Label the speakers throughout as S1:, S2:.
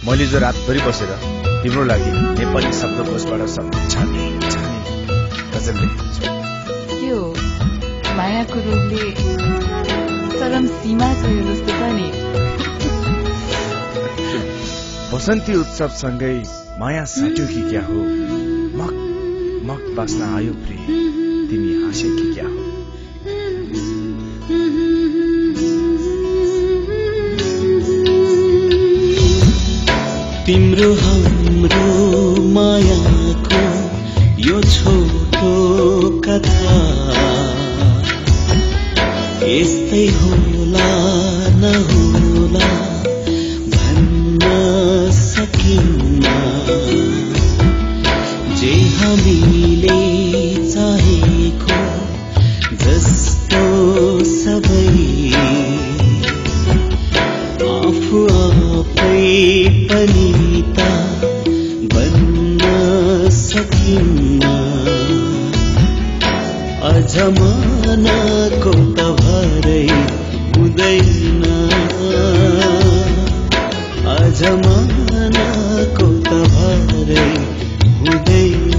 S1: मैले जो रातभरि बसेर तिम्रो लागि नेपाली शब्दकोशबाट शब्द छानी गजल लेखेको छु।
S2: यो मायाको रोगले चरम सीमा छोयो जस्तो छ नि।
S1: वसन्ती उत्सव सँगै माया साट्यो कि क्या हो, मक मक बास्न आयो प्रिय, तिमी हाँस्यो कि क्या हो।
S3: तिम्रो हाम्रो मायाको यो छोटो कथा यस्तै होला नहोला भन्न सकिन्न। जे हामीले चाहेको जस्तो सबै आफू आफै पनि त बन्न सकिन्न। अझ मनको त भरै हुँदैन, अझ मनको त भरै हुँदैन।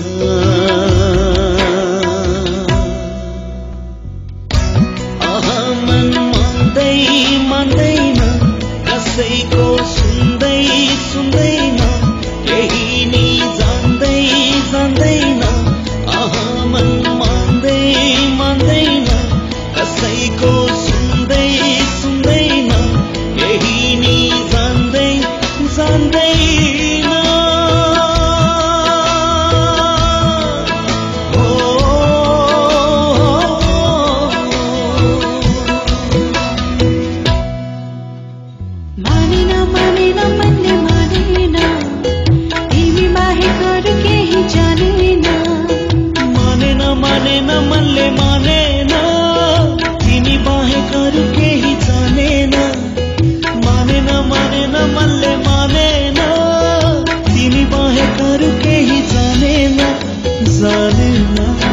S3: मन मान्दैन कसैको सुन्दै सुन्दैन, केही नि जान्दै जान्दैन। मन मान्दैन कसैको सुन्दै सुन्दैन, केही नि जान्दै जान्दैन। मनले मानेन तिमी बाहेक अरू केही जानेन। मानेन मानेन मनले मानेन तिमी बाहेक अरू केही जानेन जानेन।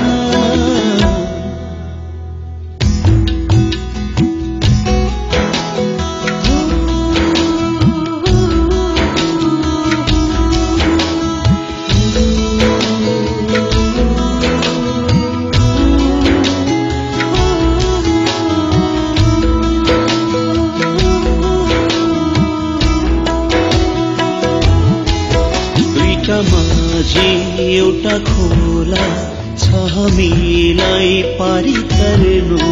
S3: माझी एउटा खोला छ हामीलाई पारी तर्नु।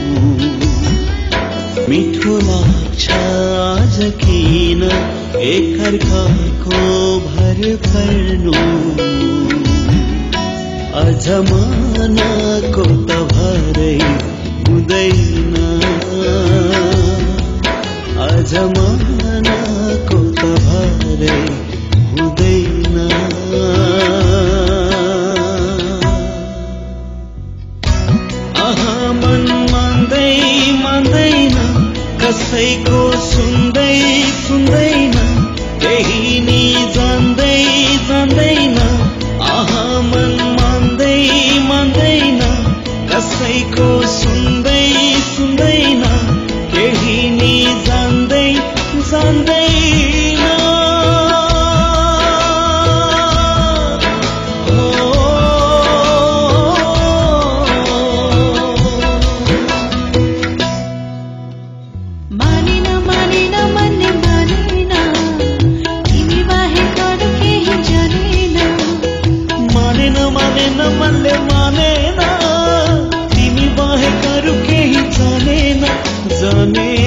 S3: मिठो लाग्छ आज किन एकअर्काको भर पर्नु। अझ मनको त भरै हुँदैन, अझ मनको त भरै हुँदैन। मन मान्दैन कसैको सुन्दै सुन्दैन, केही नि जान्दै जान्दैन। मन मान्दैन कसैको सुन्दै सुन्दैन, केही नि जान्दै जान्दैन। मनले मानेन तिमी बाहेक अरू केही जानेन जाने।